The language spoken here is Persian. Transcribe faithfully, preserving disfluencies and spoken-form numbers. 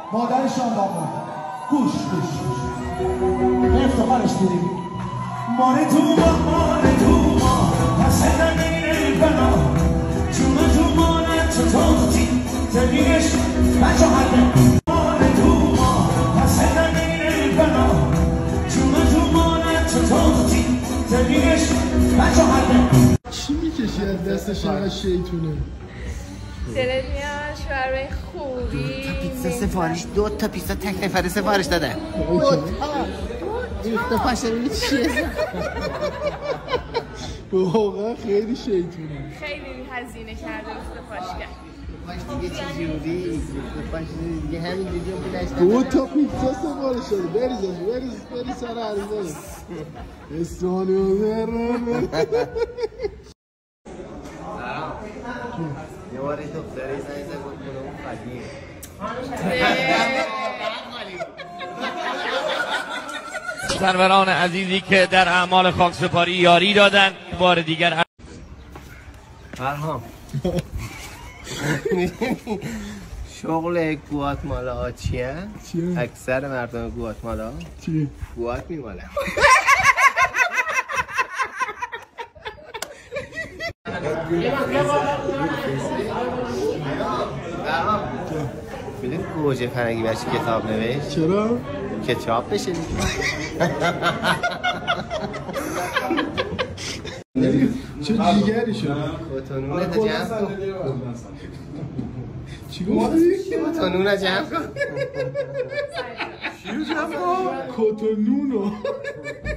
مادرشان داماد. گوش گوش گوش به افتخارش بودیم. ماره تو ما ماره تو ما پس نمیره بنا چون تو ماره تو تختی زمینش بچه حده ماره تو ما پس نمیره بنا چون تو ماره تو تختی زمینش بچه حده. چی میکشی از دستش اینقدر شیطونه؟ دلت میاد شوهر خوبی. دو تا پیتزا سفارش دو تا پیتزا تک نفره سفارش دادن. دو تا ریخته پاشه ببینید چیه. واقعا خیلی شیطونه. خیلی هزینه کرده ریخته پاش کرد. پاش دیگه چی جوری ریخته پاش دیگه همین دیگه بودش. دو تا پیتزا سفارش داده. بریز بریز بریز سر عروسی. استانی و درن. یه باری دختره زنی زن بود کنه اون خدیه. سروران عزیزی که در اعمال خاکسپاری یاری دادن بار دیگر برهم شغل گواتمالا چیه؟ چیه؟ اکثر مردم گواتمالا چیه؟ گوات میمالن. میدونی گوجه فرنگی برش کتاب نوشت؟ چرا؟ که چاپ بشه چه دیگری شد؟ کتونونه تا جمع کن. چی گفتی؟ کتونونه جمع کن. چی رو جمع کن؟ کتونونو